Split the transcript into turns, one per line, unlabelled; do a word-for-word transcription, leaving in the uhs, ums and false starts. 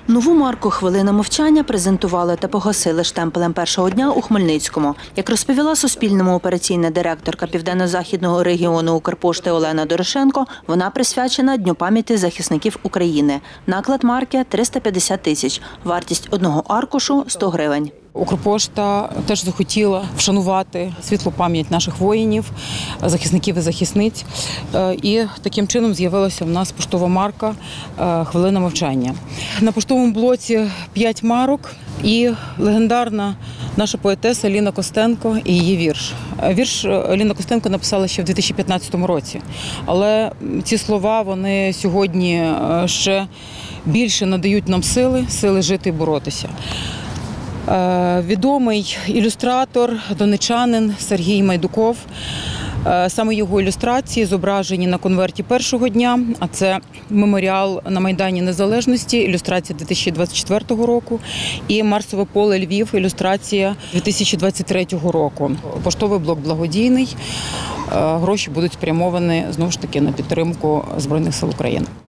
Нову марку «Хвилина мовчання» презентували та погасили штемпелем першого дня у Хмельницькому. Як розповіла Суспільному операційна директорка Південно-Західного регіону Укрпошти Олена Дорошенко, вона присвячена Дню пам'яті захисників України. Наклад марки – триста п'ятдесят тисяч, вартість одного аркушу – сто гривень.
Укрпошта теж захотіла вшанувати світлу пам'ять наших воїнів, захисників і захисниць. І таким чином з'явилася в нас поштова марка «Хвилина мовчання». На поштовому блоці п'ять марок і легендарна наша поетеса Ліна Костенко і її вірш. Вірш Ліна Костенко написала ще в дві тисячі п'ятнадцятому році, але ці слова, вони сьогодні ще більше надають нам сили, сили жити і боротися. Відомий ілюстратор, донечанин Сергій Майдуков. Саме його ілюстрації зображені на конверті першого дня, а це меморіал на Майдані Незалежності, ілюстрація дві тисячі двадцять четвертого року, і Марсове поле Львів, ілюстрація дві тисячі двадцять третього року. Поштовий блок благодійний, гроші будуть спрямовані, знову ж таки, на підтримку Збройних сил України.